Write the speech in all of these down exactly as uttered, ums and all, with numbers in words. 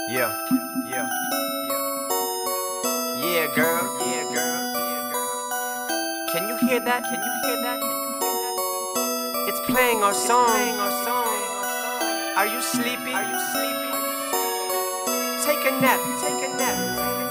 Yeah, yeah, yeah. Yeah, girl, yeah, girl, yeah, girl. Can you hear that? Can you hear that? Can you hear that? It's playing our song. It's playing our song. Are you sleepy? Are you sleepy? Take a nap. Take a nap.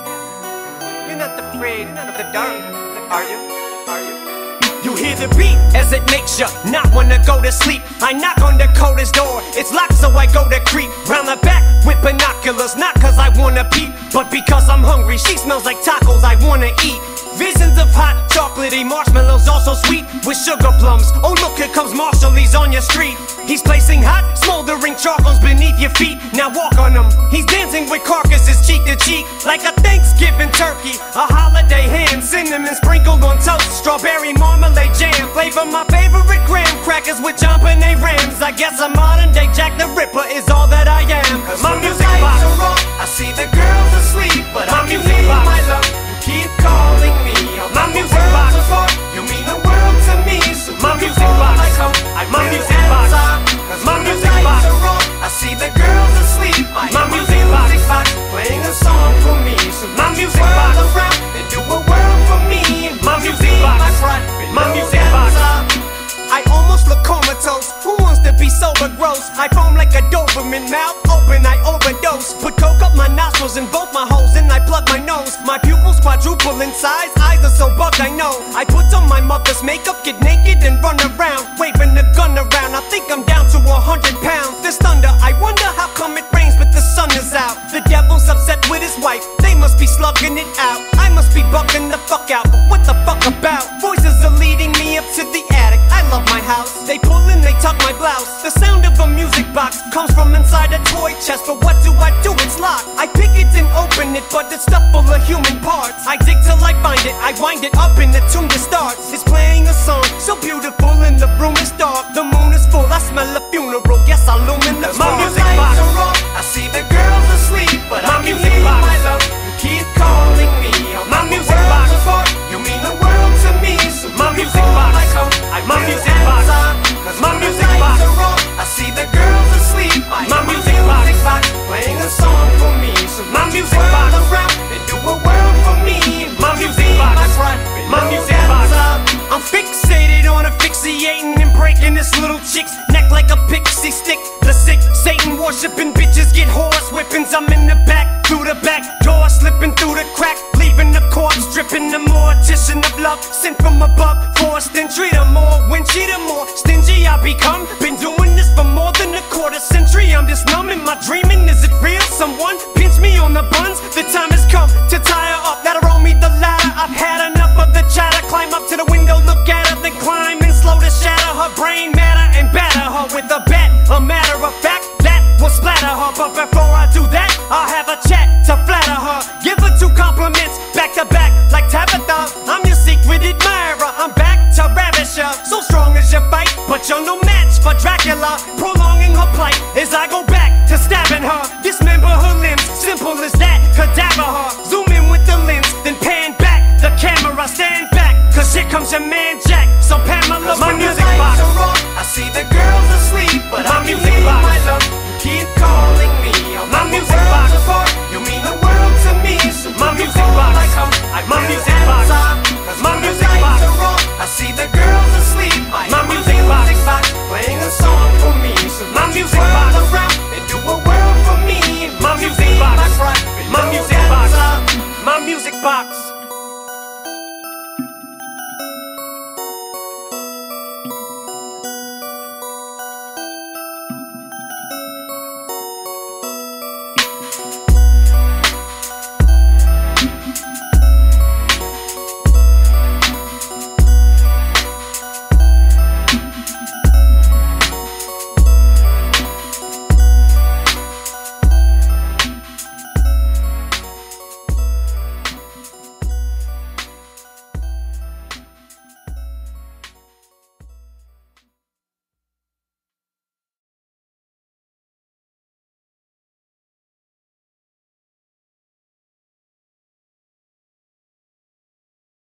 You're not afraid of the dark, are you? Are you? You hear the beat as it makes you not wanna go to sleep. I knock on the coldest door, it's locked, so I go to creep round the back with binoculars, not cause I wanna peep, but because I'm hungry. She smells like tacos I wanna eat. Visions of hot, chocolatey marshmallows, also sweet with sugar plums. Oh look, here comes Marshall, he's on your street. He's placing hot, smoldering charcoals beneath your feet. Now walk on him. He's dancing with carcasses cheek to cheek, like a Thanksgiving turkey, a holiday ham, cinnamon sprinkled on toast, strawberry marmalade jam. Flavor my favorite graham crackers with jampanay rams. I guess a modern day Jack the Ripper is all that I am. Cause my when music the box, lights are off, I see the girls asleep, but my I music need box, my love. You keep calling me. my music box, apart, you mean the world to me. So my music box, like how I my feel music box, inside. Cause my when the music lights box, are off, I see the girls asleep. I my hear music box, playing a song for me. So my move music the world box, around and do a world for me. And my would you music be box, my pride my below music and box. top? I almost look comatose. Who wants to be sober gross? I foam like a Doberman, mouth open, I overdose. Put coke up my nostrils and both my holes, and I plug my nose. My pupils quadruple in size, eyes are so bugged I know. I put on my mother's makeup, get naked and run around, waving the gun around. I think I'm down to a hundred pounds. This thunder, I wonder how come it rains but the sun is out. The devil's upset with his wife, they must be slugging it out. I must be bugging the fuck out, but what the fuck about? Voices are leading me up to the attic. I love my house. They pull and they tuck my blouse. The sound of a music box comes from inside a toy chest, but what do I do? It's locked. I pick it and open it, but it's stuffed full of human parts. I dig till I find it, I wind it up and the tune just starts. It's playing a song so beautiful and the room is dark. The moon is full, I smell a funeral. Yes, I illumine the My music lights box. are off, I see the girls asleep, but My I music need box. my love. You keep calling me. I'm My the music world box. apart. You mean the world to me. So My you music call box. like how I My feel music box. inside. Cause My when the music lights box. are off, I see the girls asleep. I My hear music box. playing a song for me. So My would you music whirl box. around and do a world for me. And My would you music be box. my pride My below music and box. top? I'm fixated on asphyxiating and breaking this little chick's neck like a pixie stick. The sick Satan worshipping bitches get horse whippings. I'm in the back, through the back door, slipping through the crack, leaving the corpse dripping. The mortician of love sent from above, forced entry. The more winchy, the more stingy I become. Been doing this for more than a quarter century. I'm just numb in my dreaming. Is it real? Someone pinch me on the buns. The time has come to tie her up. Gotta roll me the ladder. I've had enough of the chatter. Climb up to the window, look at her, then climb and slow to shatter her brain matter and batter her with a bat. A matter of fact, that will splatter her. But before I do that, I'll have a chat to flatter her. Give her two compliments back to back like Tabitha. I'm your secret admirer. I'm back to ravish her. So strong as your fight, but you're no match for Dracula. Prolonging her plight as I go back to stabbing her. Dismember her limbs, simple as that. Cadaver her. Zoom in with the lens, then pan back the camera. Stand back, cause here comes your man